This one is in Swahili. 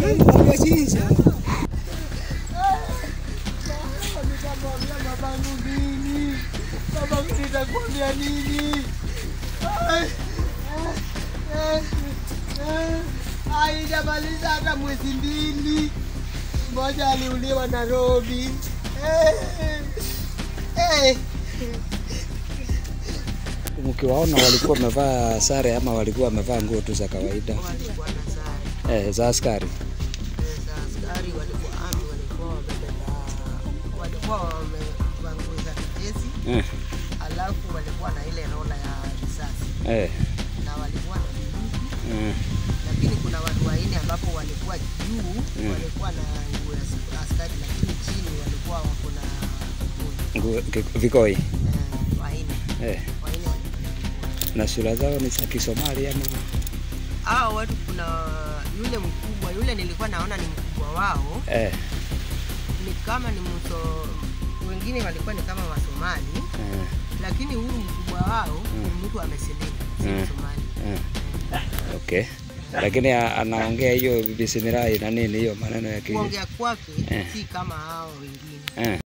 Wamechinja. Babangu nini? Babangu nitakwambia nini? Haijamaliza hata mwezi mbili. Mmoja aliuliwa Nairobi. Mkiwaona walikuwa wamevaa sare ama walikuwa wamevaa nguo tu za kawaida? Walikuwa na sare. Za askari. Za askari walikuwa wamevaa nguo za kijeshi. Alafu walikuwa na ile rola ya risasi. Na walikuwa na bunduki. Lakini kuna watu waine ambapo walikuwa juu, walikuwa na nguo ya askari, lakini chini walikuwa wako na vikoi. Waine. Na sura zao ni za Kisomali ama? Hao watu kuna yule mkubwa, yule nilikuwa naona ni mkubwa wao. Ni kama ni wengine walikuwa ni kama Wasomali. Lakini huyu mkubwa wao ni mtu amesilimu, si Somali. Okay. Lakini anaongea hiyo bismillah na nini hiyo maneno ya kuongea kwake si kama hao wengine.